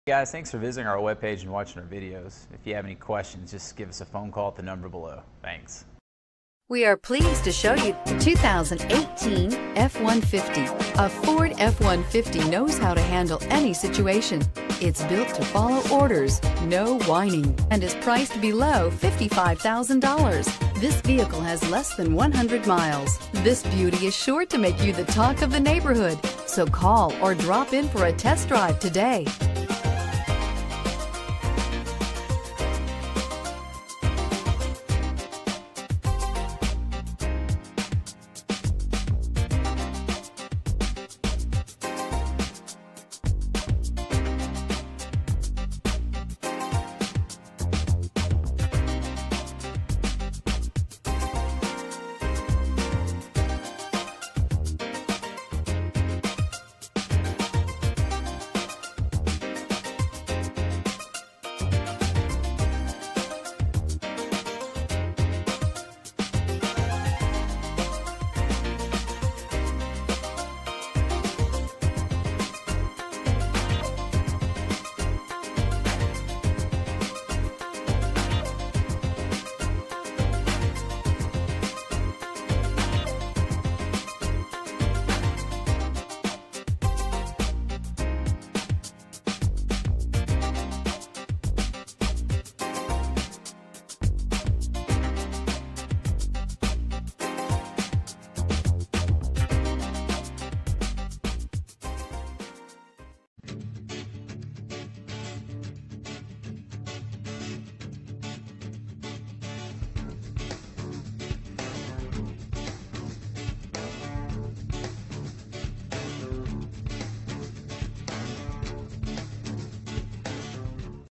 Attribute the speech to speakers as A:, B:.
A: Guys, thanks for visiting our webpage and watching our videos. If you have any questions, just give us a phone call at the number below. Thanks.
B: We are pleased to show you the 2018 F-150. A Ford F-150 knows how to handle any situation. It's built to follow orders, no whining, and is priced below $55,000. This vehicle has less than 100 miles. This beauty is sure to make you the talk of the neighborhood. So call or drop in for a test drive today.